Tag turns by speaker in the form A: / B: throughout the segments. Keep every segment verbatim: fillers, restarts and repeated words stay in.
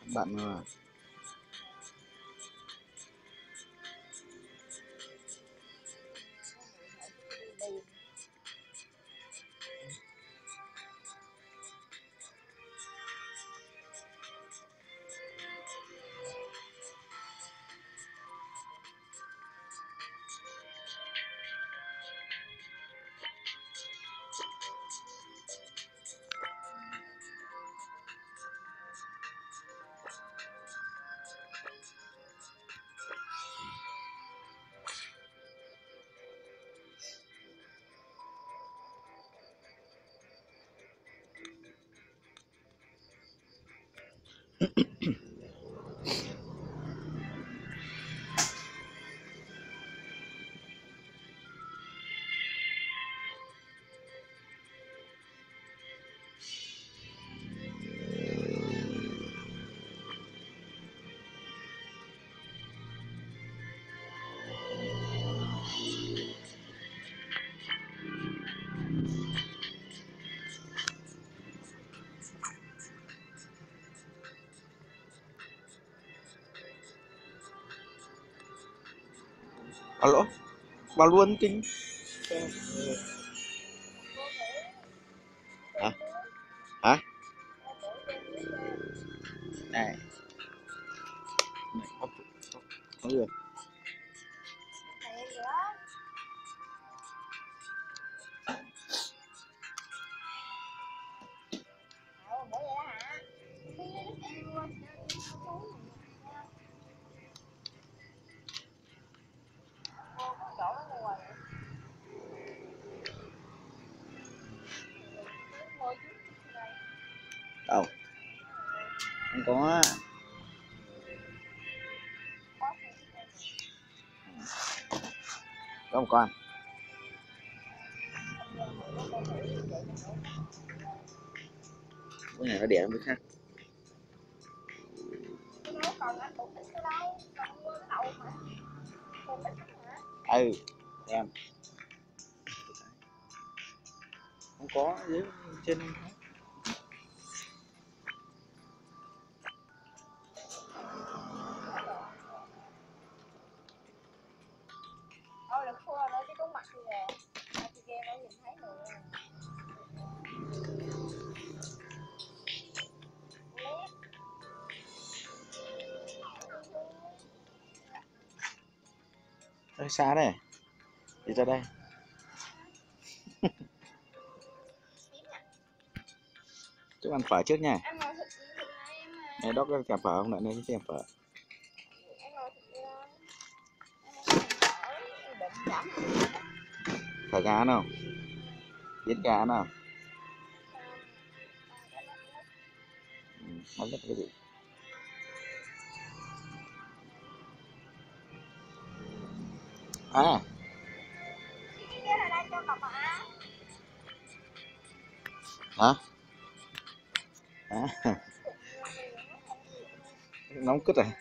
A: Bạn mà alo, vào luôn kinh. Hả? Hả? Này. Này, không, không, không được. Đâu? Không có. Có một con. Cái này nó đẻ với khác. Ừ, em. Không có dưới trên. Hơi xa đây. Đi ra đây. Chứ ăn phở trước nha. Này đó có kèm phở không? Lại nên kèm phở. Phở gà nào? Biến gà nào? Ừ, nó rất cái gì? À. Hả? À. Nóng cứt rồi.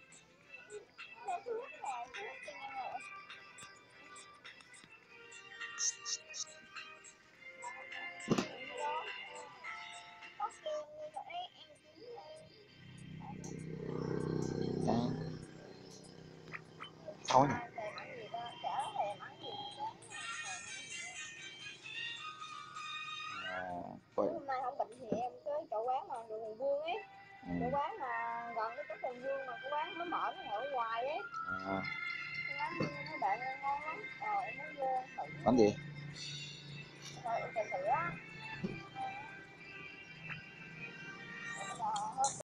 A: À. Thôi nè.
B: Hôm nay không bệnh thì em tới chỗ quán mà đường Hùng Vương ấy, ừ. Chỗ quán mà gần cái chỗ Hùng Vương mà cái quán mới mở nó ở ngoài ấy. À. Cái quán nó bạn ngon lắm, ờ em muốn vô thử.
A: Quán gì?